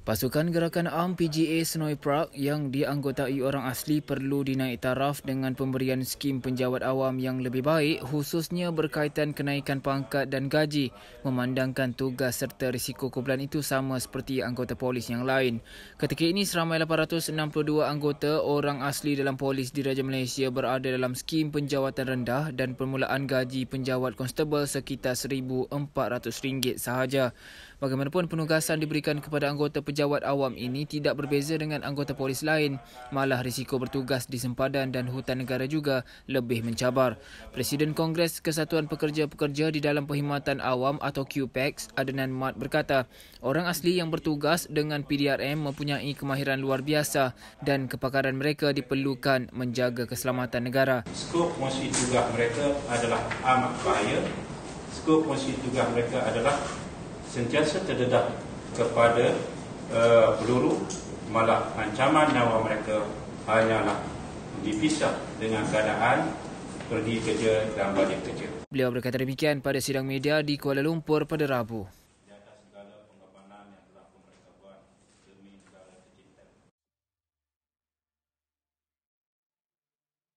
Pasukan Gerakan Am PGA Senoi Prague yang dianggotai orang asli perlu dinaik taraf dengan pemberian skim penjawat awam yang lebih baik, khususnya berkaitan kenaikan pangkat dan gaji, memandangkan tugas serta risiko kumpulan itu sama seperti anggota polis yang lain. Ketika ini seramai 862 anggota orang asli dalam polis diraja Malaysia berada dalam skim penjawatan rendah dan permulaan gaji penjawat konstebel sekitar RM1,400 sahaja. Bagaimanapun, penugasan diberikan kepada anggota pejabat awam ini tidak berbeza dengan anggota polis lain. Malah risiko bertugas di sempadan dan hutan negara juga lebih mencabar. Presiden Kongres Kesatuan Pekerja-Pekerja di dalam Perkhidmatan Awam atau QPEX, Adnan Mat berkata, orang asli yang bertugas dengan PDRM mempunyai kemahiran luar biasa dan kepakaran mereka diperlukan menjaga keselamatan negara. Skop fungsi tugas mereka adalah amat bahaya. Skop fungsi tugas mereka adalah sentiasa terdedah kepada peluru, malah ancaman nyawa mereka hanyalah dipisah dengan keadaan pergi kerja dan balik kerja. Beliau berkata demikian pada sidang media di Kuala Lumpur pada Rabu.